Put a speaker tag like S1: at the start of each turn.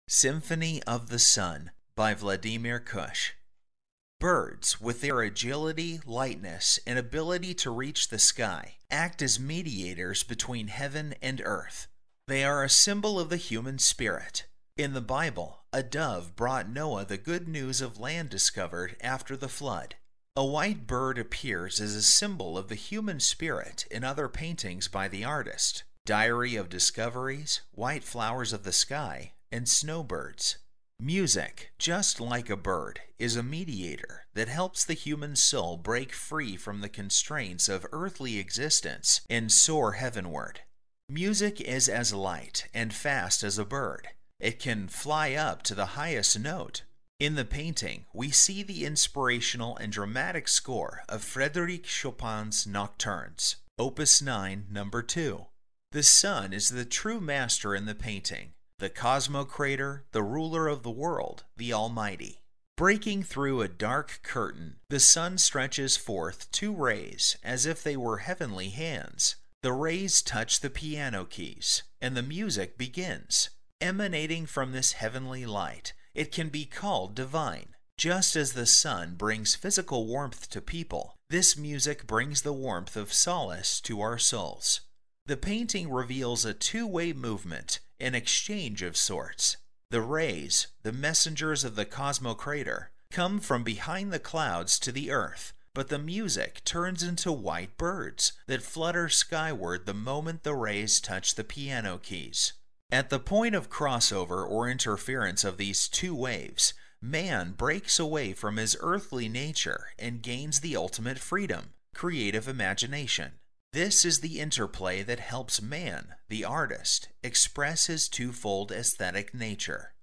S1: Symphony of the Sun by Vladimir Kush. Birds, with their agility, lightness, and ability to reach the sky, act as mediators between heaven and earth. They are a symbol of the human spirit. In the Bible, a dove brought Noah the good news of land discovered after the flood. A white bird appears as a symbol of the human spirit in other paintings by the artist. Diary of Discoveries, White Flowers of the Sky, and Snowbirds. Music, just like a bird, is a mediator that helps the human soul break free from the constraints of earthly existence and soar heavenward. Music is as light and fast as a bird. It can fly up to the highest note. In the painting, we see the inspirational and dramatic score of Frédéric Chopin's Nocturnes, Opus 9, No. 2. The sun is the true master in the painting, the cosmocrator, the ruler of the world, the Almighty. Breaking through a dark curtain, the sun stretches forth two rays as if they were heavenly hands. The rays touch the piano keys, and the music begins. Emanating from this heavenly light, it can be called divine. Just as the sun brings physical warmth to people, this music brings the warmth of solace to our souls. The painting reveals a two-way movement, an exchange of sorts. The rays, the messengers of the cosmocrator, come from behind the clouds to the earth, but the music turns into white birds that flutter skyward the moment the rays touch the piano keys. At the point of crossover or interference of these two waves, man breaks away from his earthly nature and gains the ultimate freedom, creative imagination. This is the interplay that helps man, the artist, express his twofold aesthetic nature.